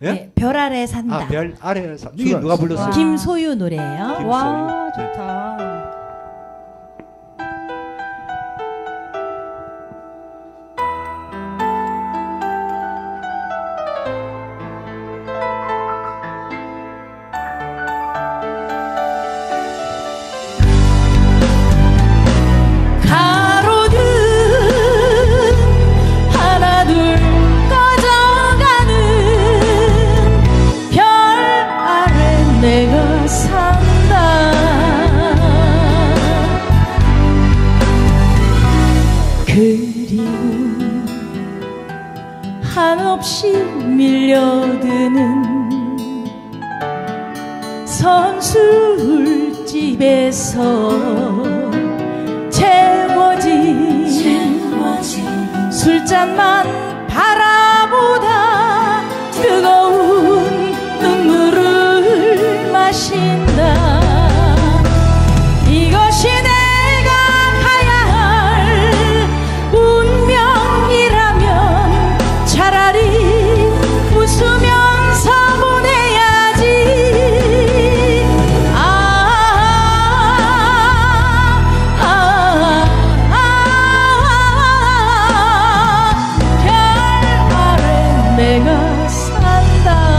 예? 네, 별 아래 산다. 아, 별 아래 산다. 이게 누가 불렀어요? 김소유 노래예요. 김소유. 와, 네. 좋다. 내가 산다. 그리움 한없이 밀려드는 선술집에서 채워진 술잔만 바라보다 뜨거운 눈물을 마신다. 이것이 내가 가야 할 운명이라면 차라리 웃으면서 보내야지. 별 아래 내가 산다.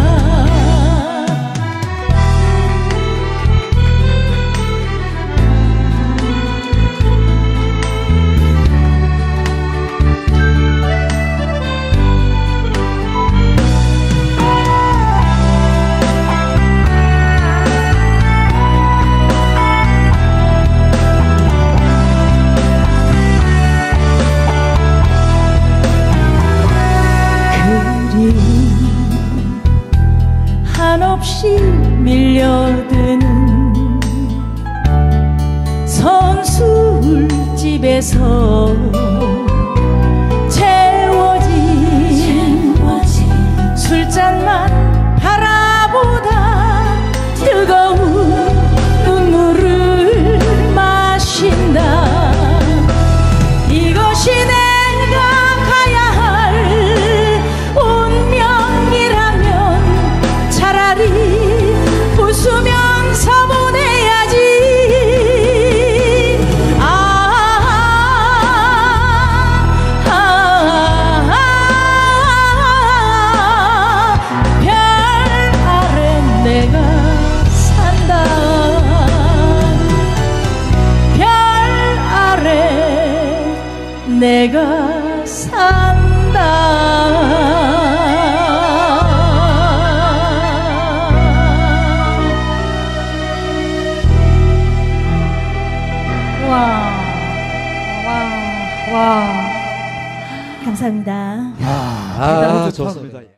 한없이 밀려드는 선술집에서 채워진 술잔만 바라보다 뜨거운 눈물을 마신다. 이것이 내가 가야 할 운명이라면 차라리 웃으면서 보내야지. 별 아래 내가 산다. 별 아래 내가 산다. 와. 감사합니다. 아, 좋습니다.